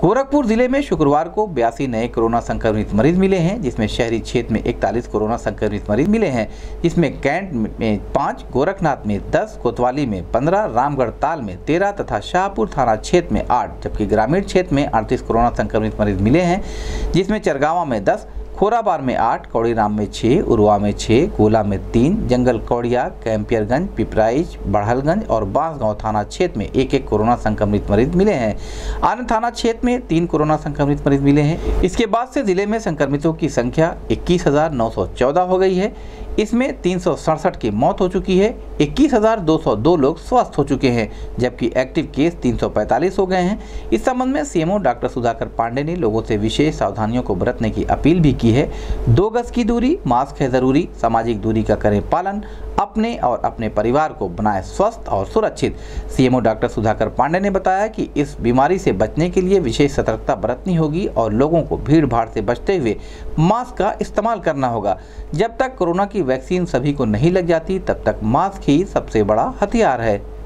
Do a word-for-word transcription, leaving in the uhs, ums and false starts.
गोरखपुर जिले में शुक्रवार को बयासी नए कोरोना संक्रमित मरीज मिले हैं, जिसमें शहरी क्षेत्र में इकतालीस कोरोना संक्रमित मरीज मिले हैं, जिसमें कैंट में पाँच, गोरखनाथ में दस, कोतवाली में पंद्रह, रामगढ़ ताल में तेरह तथा शाहपुर थाना क्षेत्र में आठ, जबकि ग्रामीण क्षेत्र में अड़तीस कोरोना संक्रमित मरीज मिले हैं, जिसमें चरगावा में दस, खोराबार में आठ, कौड़ीराम में छः, उरुआ में छः, गोला में तीन, जंगल कौड़िया, कैंपियरगंज, पिपराइच, बढ़लगंज और बांसगांव थाना क्षेत्र में एक एक कोरोना संक्रमित मरीज मिले हैं। अन्य थाना क्षेत्र में तीन कोरोना संक्रमित मरीज मिले हैं। इसके बाद से जिले में संक्रमितों की संख्या इक्कीस हजार नौ सौ चौदह हो गई है। इसमें तीन सौ सड़सठ की मौत हो चुकी है। इक्कीस हजार दो सौ दो लोग स्वस्थ हो चुके हैं, जबकि एक्टिव केस तीन सौ पैंतालीस हो गए हैं। इस संबंध में सीएमओ डॉक्टर सुधाकर पांडे ने लोगों से विशेष सावधानियों को बरतने की अपील भी की है। दो गज की दूरी, मास्क है जरूरी, सामाजिक दूरी का करें पालन, अपने और अपने परिवार को बनाए स्वस्थ और सुरक्षित। सीएमओ डॉक्टर सुधाकर पांडे ने बताया कि इस बीमारी से बचने के लिए विशेष सतर्कता बरतनी होगी और लोगों को भीड़ भाड़ से बचते हुए मास्क का इस्तेमाल करना होगा। जब तक कोरोना की वैक्सीन सभी को नहीं लग जाती, तब तक मास्क ही सबसे बड़ा हथियार है।